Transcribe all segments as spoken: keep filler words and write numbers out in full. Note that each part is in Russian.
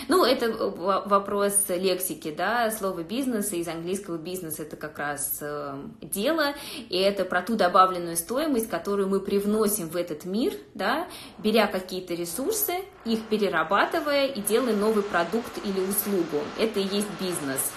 Ну, это вопрос лексики, да, слово «бизнес» из английского «бизнес» — это как раз э, дело, и это про ту добавленную стоимость, которую мы привносим в этот мир, да, беря какие-то ресурсы, их перерабатывая и делая новый продукт или услугу. Это и есть бизнес.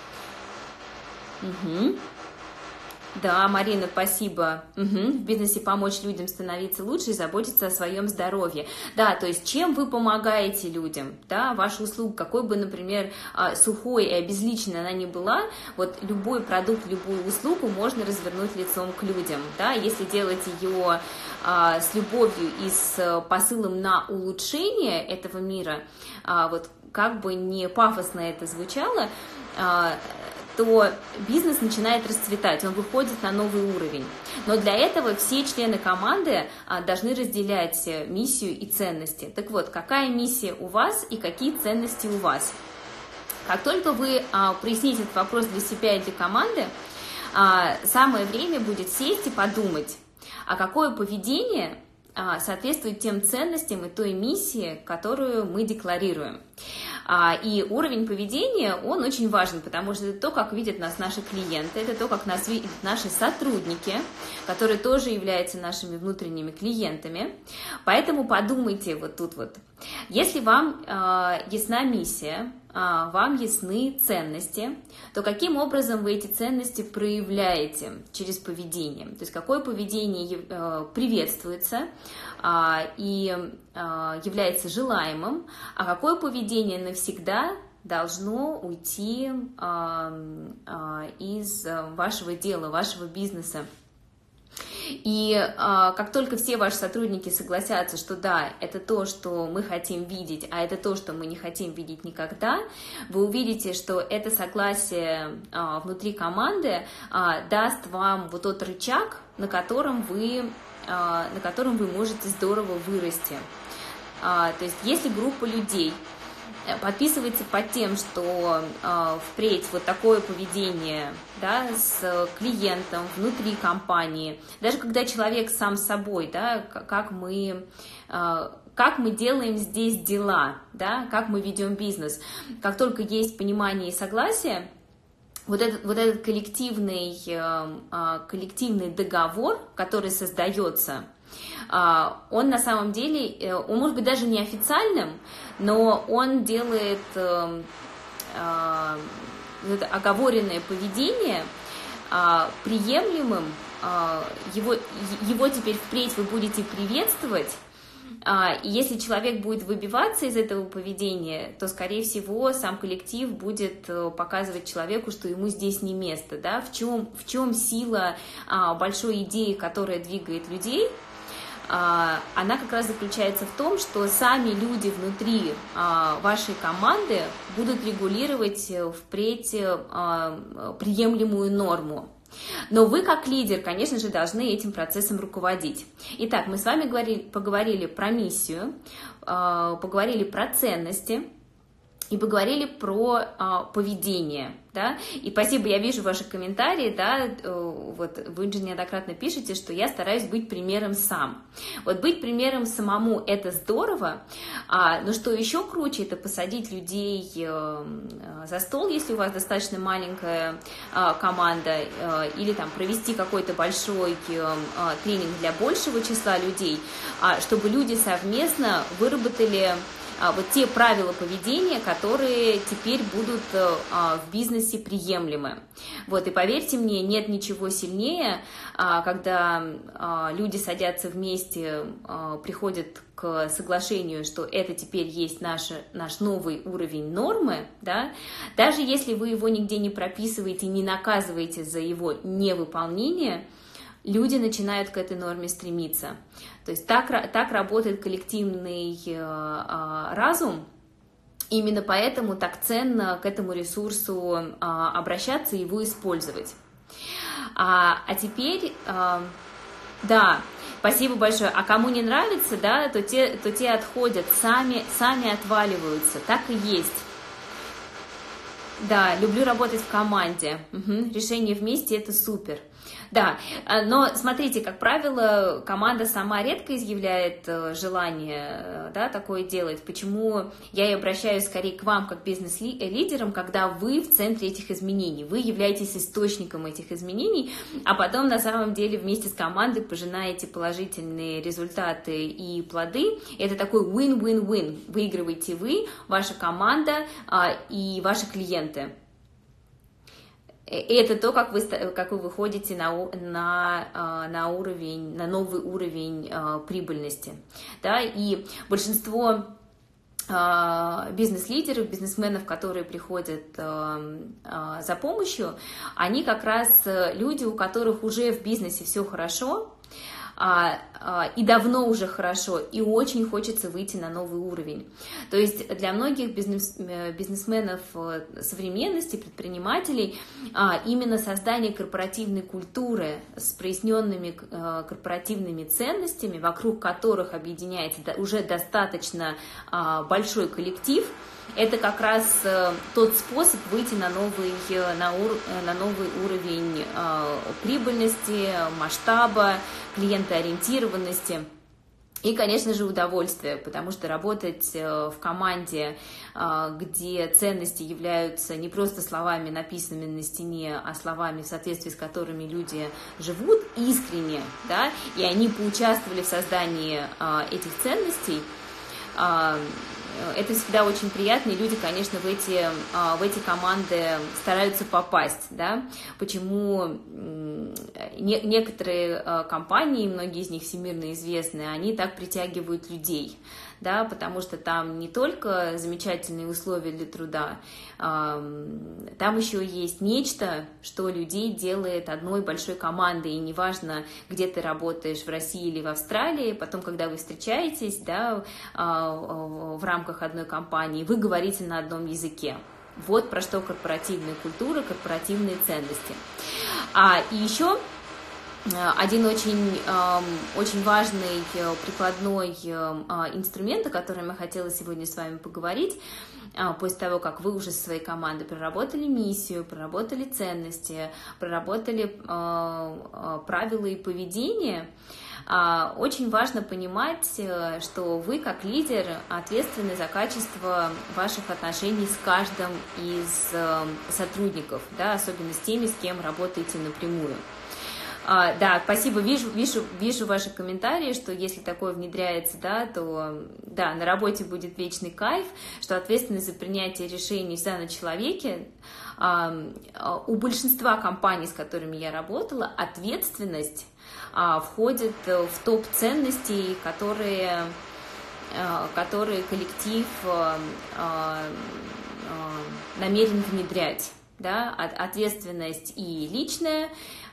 Угу. Да, Марина, спасибо. Угу. В бизнесе помочь людям становиться лучше и заботиться о своем здоровье. Да, то есть чем вы помогаете людям, да, ваша услуга, какой бы, например, сухой и обезличенной она ни была, вот любой продукт, любую услугу можно развернуть лицом к людям, да, если делать ее а, с любовью и с посылом на улучшение этого мира, а, вот как бы не пафосно это звучало, а, то бизнес начинает расцветать, он выходит на новый уровень. Но для этого все члены команды а, должны разделять миссию и ценности. Так вот, какая миссия у вас и какие ценности у вас? Как только вы а, проясните этот вопрос для себя и для команды, а, самое время будет сесть и подумать, а какое поведение а, соответствует тем ценностям и той миссии, которую мы декларируем. И уровень поведения, он очень важен, потому что это то, как видят нас наши клиенты, это то, как нас видят наши сотрудники, которые тоже являются нашими внутренними клиентами. Поэтому подумайте вот тут вот. Если вам э, ясна миссия, э, вам ясны ценности, то каким образом вы эти ценности проявляете через поведение? То есть какое поведение э, приветствуется э, и э, является желаемым, а какое поведение навсегда должно уйти э, э, из вашего дела, вашего бизнеса. И а, как только все ваши сотрудники согласятся, что да, это то, что мы хотим видеть, а это то, что мы не хотим видеть никогда, вы увидите, что это согласие а, внутри команды а, даст вам вот тот рычаг, на котором вы, а, на котором вы можете здорово вырасти. А, то есть если группа людей подписывается под тем, что э, впредь вот такое поведение, да, с клиентом внутри компании, даже когда человек сам с собой, да, как мы, э, как мы делаем здесь дела, да, как мы ведем бизнес, как только есть понимание и согласие, вот этот, вот этот коллективный, э, коллективный договор, который создается, он на самом деле, он может быть даже неофициальным, но он делает э, э, оговоренное поведение э, приемлемым, э, его, его теперь впредь вы будете приветствовать, э, и если человек будет выбиваться из этого поведения, то, скорее всего, сам коллектив будет показывать человеку, что ему здесь не место, да? В чем, в чем сила э, большой идеи, которая двигает людей? Она как раз заключается в том, что сами люди внутри вашей команды будут регулировать впредь приемлемую норму. Но вы, как лидер, конечно же, должны этим процессом руководить. Итак, мы с вами говорили, поговорили про миссию, поговорили про ценности и поговорили про а, поведение, да, и спасибо, я вижу ваши комментарии, да, вот вы же неоднократно пишете, что я стараюсь быть примером сам. Вот быть примером самому — это здорово, а, но что еще круче, это посадить людей а, за стол, если у вас достаточно маленькая а, команда, а, или там провести какой-то большой а, тренинг для большего числа людей, а, чтобы люди совместно выработали вот те правила поведения, которые теперь будут в бизнесе приемлемы. Вот, и поверьте мне, нет ничего сильнее, когда люди садятся вместе, приходят к соглашению, что это теперь есть наш, наш новый уровень нормы, да, даже если вы его нигде не прописываете, не наказываете за его невыполнение, люди начинают к этой норме стремиться. То есть так, так работает коллективный э, разум. Именно поэтому так ценно к этому ресурсу э, обращаться и его использовать. А, а теперь, э, да, спасибо большое. А кому не нравится, да, то те, то те отходят, сами, сами отваливаются. Так и есть. Да, люблю работать в команде. Угу. Решение вместе — это супер. Да, но смотрите, как правило, команда сама редко изъявляет желание, да, такое делать. Почему я и обращаюсь скорее к вам, как бизнес-лидерам, когда вы в центре этих изменений, вы являетесь источником этих изменений, а потом на самом деле вместе с командой пожинаете положительные результаты и плоды. Это такой win-win-win. Выигрываете вы, ваша команда и ваши клиенты. И это то, как вы, как вы выходите на, на, на, уровень, на новый уровень а, прибыльности. Да? И большинство а, бизнес-лидеров, бизнесменов, которые приходят а, а, за помощью, они как раз люди, у которых уже в бизнесе все хорошо, А, а, и давно уже хорошо, и очень хочется выйти на новый уровень. То есть для многих бизнес, бизнесменов современности, предпринимателей, а, именно создание корпоративной культуры с проясненными а, корпоративными ценностями, вокруг которых объединяется уже достаточно а, большой коллектив, это как раз э, тот способ выйти на новый, на ур, на новый уровень э, прибыльности, масштаба, клиентоориентированности и, конечно же, удовольствия, потому что работать э, в команде, э, где ценности являются не просто словами, написанными на стене, а словами, в соответствии с которыми люди живут искренне, да, и они поучаствовали в создании э, этих ценностей, э, это всегда очень приятно, и люди, конечно, в эти, в эти команды стараются попасть, да, почему некоторые компании, многие из них всемирно известные, они так притягивают людей, да, потому что там не только замечательные условия для труда, там еще есть нечто, что людей делает одной большой командой, и неважно, где ты работаешь, в России или в Австралии, потом, когда вы встречаетесь, да, в рамках одной компании, вы говорите на одном языке. Вот про что корпоративная культура, корпоративные ценности. А, и еще один очень, очень важный прикладной инструмент, о котором я хотела сегодня с вами поговорить, после того, как вы уже со своей командой проработали миссию, проработали ценности, проработали правила и поведение, очень важно понимать, что вы, как лидер, ответственны за качество ваших отношений с каждым из сотрудников, да, особенно с теми, с кем работаете напрямую. А, да, спасибо, вижу, вижу, вижу ваши комментарии, что если такое внедряется, да, то да, на работе будет вечный кайф, что ответственность за принятие решений всегда на человеке. А, у большинства компаний, с которыми я работала, ответственность а, входит в топ ценностей, которые, а, которые коллектив а, а, намерен внедрять. Да, ответственность и личная,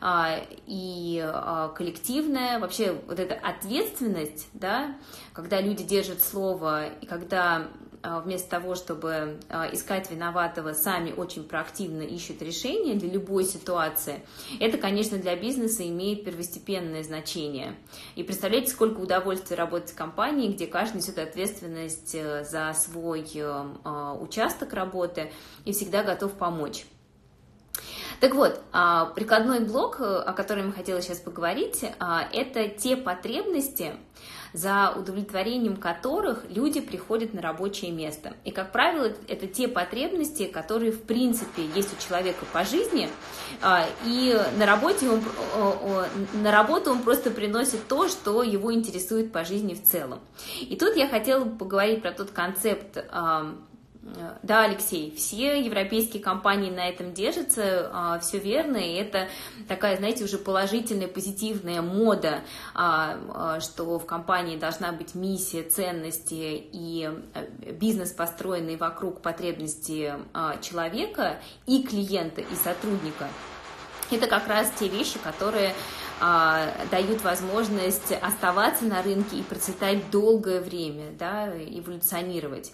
и коллективная. Вообще вот эта ответственность, да, когда люди держат слово, и когда вместо того, чтобы искать виноватого, сами очень проактивно ищут решения для любой ситуации, это, конечно, для бизнеса имеет первостепенное значение. И представляете, сколько удовольствия работать в компании, где каждый несет ответственность за свой участок работы и всегда готов помочь. Так вот, прикладной блок, о котором я хотела сейчас поговорить, это те потребности, за удовлетворением которых люди приходят на рабочее место. И, как правило, это те потребности, которые, в принципе, есть у человека по жизни, и на работе он, на работу он просто приносит то, что его интересует по жизни в целом. И тут я хотела поговорить про тот концепт. Да, Алексей, все европейские компании на этом держатся, все верно, и это такая, знаете, уже положительная, позитивная мода, что в компании должна быть миссия, ценности и бизнес, построенный вокруг потребностей человека и клиента, и сотрудника. Это как раз те вещи, которые дают возможность оставаться на рынке и процветать долгое время, да, эволюционировать.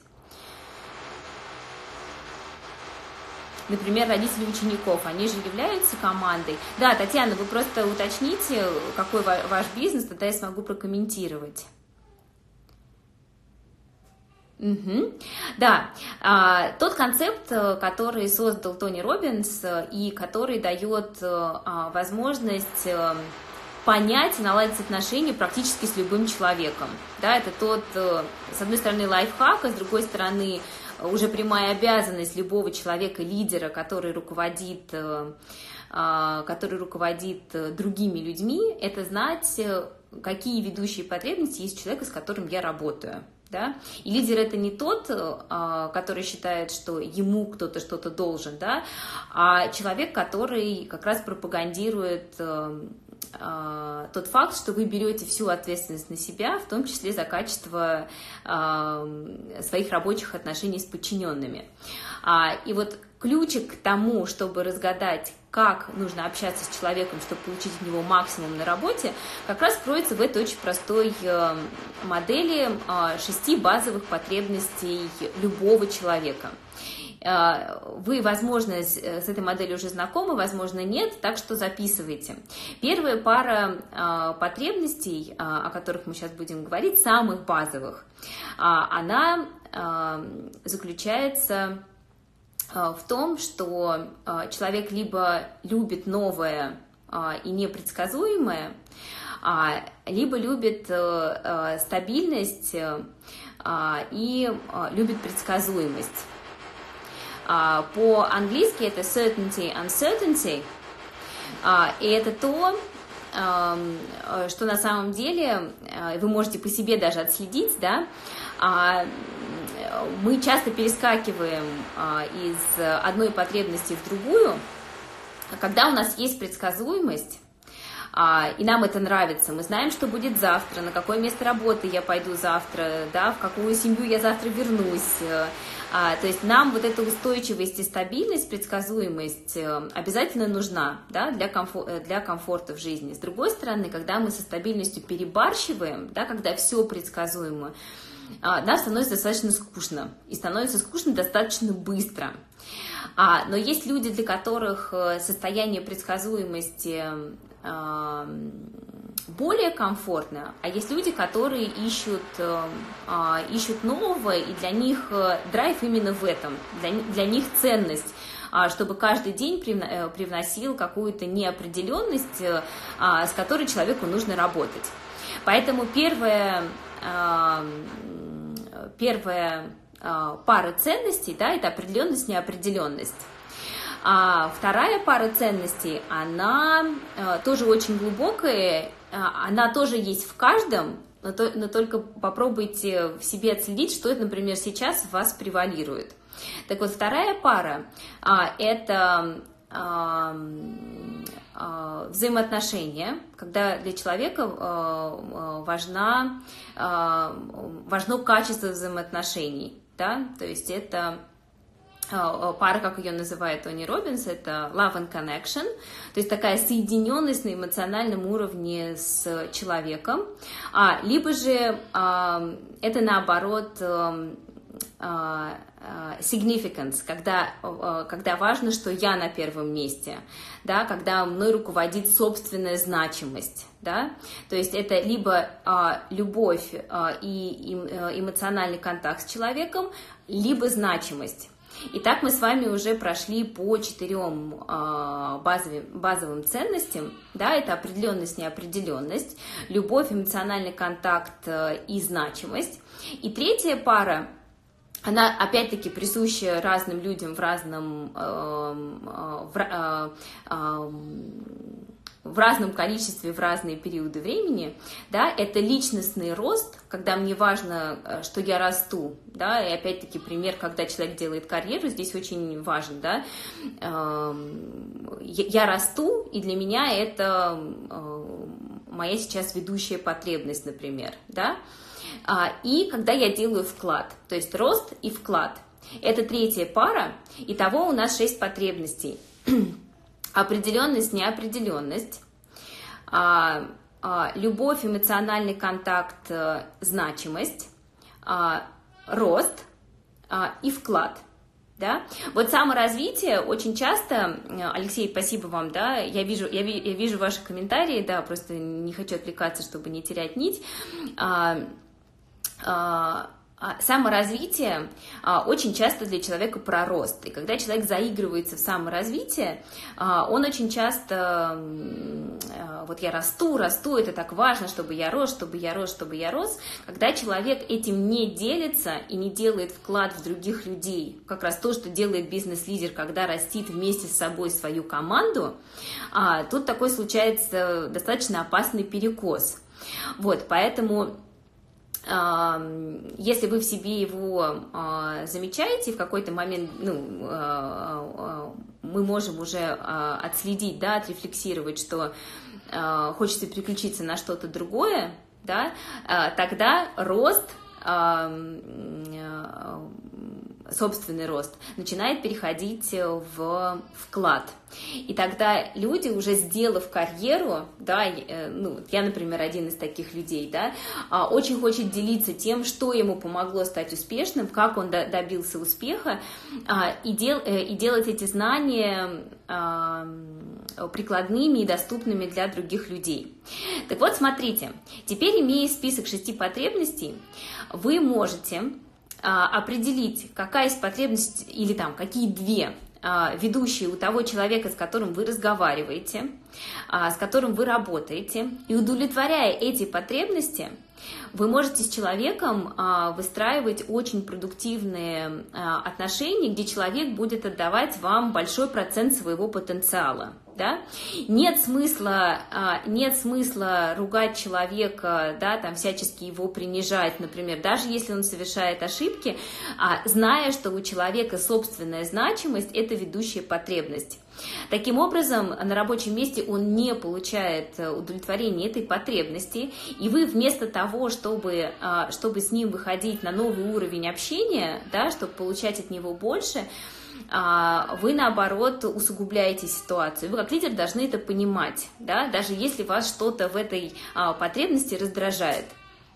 Например, родители учеников, они же являются командой. Да, Татьяна, вы просто уточните, какой ваш бизнес, тогда я смогу прокомментировать. Угу. Да, а, тот концепт, который создал Тони Роббинс и который дает а, возможность а, понять и наладить отношения практически с любым человеком. Да, это тот, с одной стороны, лайфхак, а с другой стороны, уже прямая обязанность любого человека, лидера, который руководит, который руководит другими людьми, это знать, какие ведущие потребности есть у человека, с которым я работаю. Да? И лидер это не тот, который считает, что ему кто-то что-то должен, да? А человек, который как раз пропагандирует тот факт, что вы берете всю ответственность на себя, в том числе за качество своих рабочих отношений с подчиненными. И вот ключик к тому, чтобы разгадать, как нужно общаться с человеком, чтобы получить от него максимум на работе, как раз кроется в этой очень простой модели шести базовых потребностей любого человека. Вы, возможно, с этой моделью уже знакомы, возможно, нет, так что записывайте. Первая пара потребностей, о которых мы сейчас будем говорить, самых базовых, она заключается в том, что человек либо любит новое и непредсказуемое, либо любит стабильность и любит предсказуемость. По-английски это certainty, uncertainty, и это то, что на самом деле вы можете по себе даже отследить, да, мы часто перескакиваем из одной потребности в другую, когда у нас есть предсказуемость, и нам это нравится, мы знаем, что будет завтра, на какое место работы я пойду завтра, да, в какую семью я завтра вернусь. То есть нам вот эта устойчивость и стабильность, предсказуемость обязательно нужна, да, для, комфор- для комфорта в жизни. С другой стороны, когда мы со стабильностью перебарщиваем, да, когда все предсказуемо, нам становится достаточно скучно, и становится скучно достаточно быстро. Но есть люди, для которых состояние предсказуемости более комфортно, а есть люди, которые ищут, ищут нового, и для них драйв именно в этом, для, для них ценность, чтобы каждый день привносил какую-то неопределенность, с которой человеку нужно работать. Поэтому первое, первая пара ценностей, да, это определенность, неопределенность. А вторая пара ценностей, она тоже очень глубокая, она тоже есть в каждом, но, то, но только попробуйте в себе отследить, что это, например, сейчас в вас превалирует. Так вот, вторая пара – это взаимоотношения, когда для человека важна, важно качество взаимоотношений, да? То есть это пара, как ее называет Тони Роббинс, это love and connection, то есть такая соединенность на эмоциональном уровне с человеком, либо же это наоборот significance, когда, когда важно, что я на первом месте, да, когда мной руководит собственная значимость, да, то есть это либо а, любовь а, и эмоциональный контакт с человеком, либо значимость. Итак, мы с вами уже прошли по четырем а, базовым, базовым ценностям, да, это определенность, неопределенность, любовь, эмоциональный контакт а, и значимость. И третья пара, она опять-таки присуща разным людям в разном, э, в, э, э, в разном количестве, в разные периоды времени, да, это личностный рост, когда мне важно, что я расту, да, и опять-таки пример, когда человек делает карьеру, здесь очень важен, да, э, я, я расту, и для меня это э, моя сейчас ведущая потребность, например, да. И когда я делаю вклад, то есть рост и вклад. Это третья пара, итого у нас шесть потребностей. Определенность, неопределенность, любовь, эмоциональный контакт, значимость, рост и вклад. Да? Вот саморазвитие очень часто, Алексей, спасибо вам, да, я вижу, я, я вижу ваши комментарии, да, просто не хочу отвлекаться, чтобы не терять нить. Саморазвитие очень часто для человека про рост. И когда человек заигрывается в саморазвитие, он очень часто, вот я расту, расту, это так важно, чтобы я рос, чтобы я рос, чтобы я рос. Когда человек этим не делится и не делает вклад в других людей, как раз то, что делает бизнес-лидер, когда растит вместе с собой свою команду, тут такой случается достаточно опасный перекос. Вот, поэтому... Если вы в себе его замечаете, в какой-то момент ну, мы можем уже отследить, да, отрефлексировать, что хочется переключиться на что-то другое, да, тогда рост, собственный рост начинает переходить в вклад. И тогда люди, уже сделав карьеру, да, ну, я, например, один из таких людей, да, очень хочет делиться тем, что ему помогло стать успешным, как он добился успеха, и, дел, и делать эти знания прикладными и доступными для других людей. Так вот, смотрите, теперь, имея список шести потребностей, вы можете определить, какая из потребностей, или там, какие две ведущие у того человека, с которым вы разговариваете, с которым вы работаете, и удовлетворяя эти потребности, вы можете с человеком выстраивать очень продуктивные отношения, где человек будет отдавать вам большой процент своего потенциала. Да? Нет смысла, нет смысла ругать человека, да, там, всячески его принижать, например, даже если он совершает ошибки, зная, что у человека собственная значимость – это ведущая потребность. Таким образом, на рабочем месте он не получает удовлетворения этой потребности, и вы вместо того, чтобы, чтобы с ним выходить на новый уровень общения, да, чтобы получать от него больше, вы, наоборот, усугубляете ситуацию. Вы, как лидер, должны это понимать, да, даже если вас что-то в этой потребности раздражает.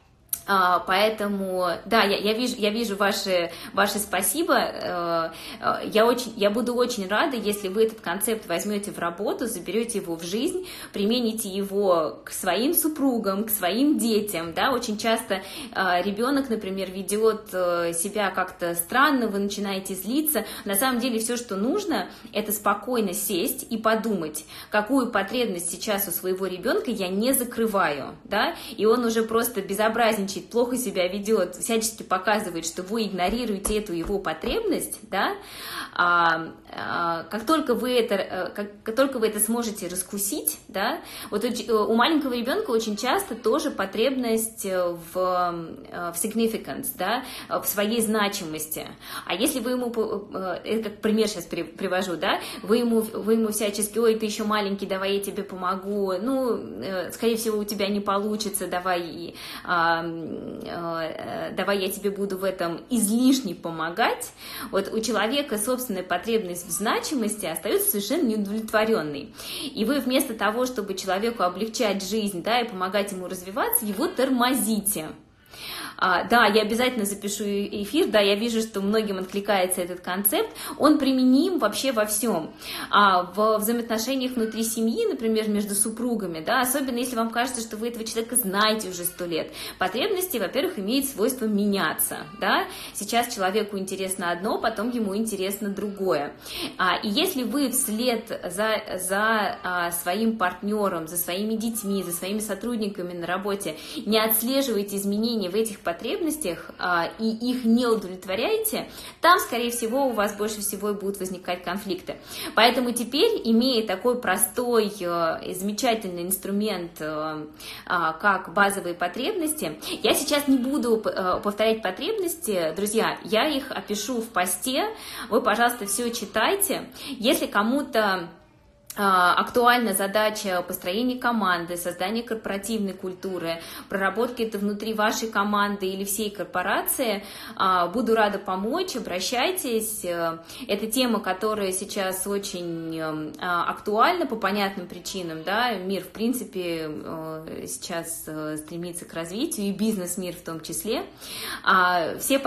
Поэтому, да, я, я вижу, я вижу ваши, ваши спасибо. Я, очень, я буду очень рада, если вы этот концепт возьмете в работу, заберете его в жизнь, примените его к своим супругам, к своим детям. Да? Очень часто ребенок, например, ведет себя как-то странно, вы начинаете злиться. На самом деле все, что нужно, это спокойно сесть и подумать, какую потребность сейчас у своего ребенка я не закрываю. Да? И он уже просто безобразничает, плохо себя ведет, всячески показывает, что вы игнорируете эту его потребность, да, а, а, как только вы это, как, как только вы это сможете раскусить, да, вот у, у маленького ребенка очень часто тоже потребность в, в significance, да, в своей значимости. А если вы ему, это как пример сейчас привожу, да, вы ему, вы ему всячески, ой, ты еще маленький, давай я тебе помогу, ну, скорее всего, у тебя не получится, давай давай я тебе буду в этом излишне помогать, вот у человека собственная потребность в значимости остается совершенно неудовлетворенной. И вы вместо того, чтобы человеку облегчать жизнь, да, и помогать ему развиваться, его тормозите. А, да, я обязательно запишу эфир, да, я вижу, что многим откликается этот концепт, он применим вообще во всем. А, в взаимоотношениях внутри семьи, например, между супругами, да, особенно если вам кажется, что вы этого человека знаете уже сто лет. Потребности, во-первых, имеют свойство меняться, да, сейчас человеку интересно одно, потом ему интересно другое. А, и если вы вслед за, за а, своим партнером, за своими детьми, за своими сотрудниками на работе не отслеживаете изменения в этих потребностях а, и их не удовлетворяете, там, скорее всего, у вас больше всего и будут возникать конфликты. Поэтому теперь, имея такой простой и замечательный инструмент, а, как базовые потребности, я сейчас не буду повторять потребности, друзья, я их опишу в посте, вы, пожалуйста, все читайте. Если кому-то актуальна задача построения команды, создания корпоративной культуры, проработки это внутри вашей команды или всей корпорации, буду рада помочь, обращайтесь. Это тема, которая сейчас очень актуальна по понятным причинам, да, мир, в принципе, сейчас стремится к развитию, и бизнес-мир в том числе. Все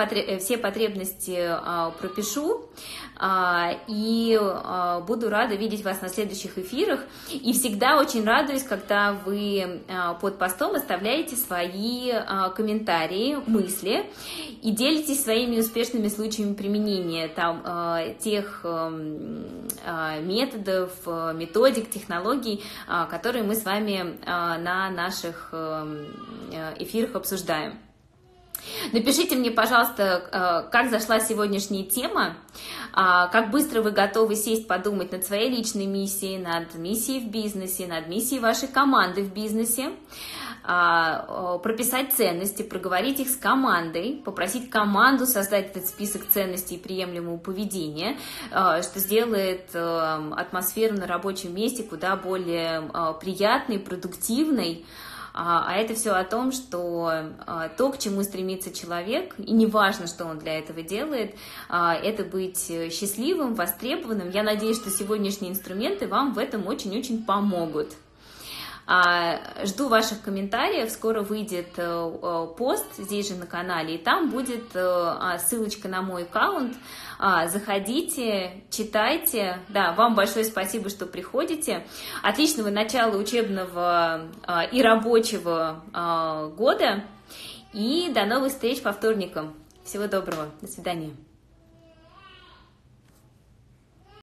потребности пропишу, и буду рада видеть вас на следующем следующих эфирах. И всегда очень радуюсь, когда вы под постом оставляете свои комментарии, мысли и делитесь своими успешными случаями применения там, тех методов, методик, технологий, которые мы с вами на наших эфирах обсуждаем. Напишите мне, пожалуйста, как зашла сегодняшняя тема, как быстро вы готовы сесть, подумать над своей личной миссией, над миссией в бизнесе, над миссией вашей команды в бизнесе, прописать ценности, проговорить их с командой, попросить команду создать этот список ценностей и приемлемого поведения, что сделает атмосферу на рабочем месте куда более приятной, продуктивной. А это все о том, что то, к чему стремится человек, и не важно, что он для этого делает, это быть счастливым, востребованным. Я надеюсь, что сегодняшние инструменты вам в этом очень-очень помогут. Жду ваших комментариев, скоро выйдет пост здесь же на канале, и там будет ссылочка на мой аккаунт. Заходите, читайте. Да, вам большое спасибо, что приходите. Отличного начала учебного и рабочего года. И до новых встреч по вторникам. Всего доброго. До свидания.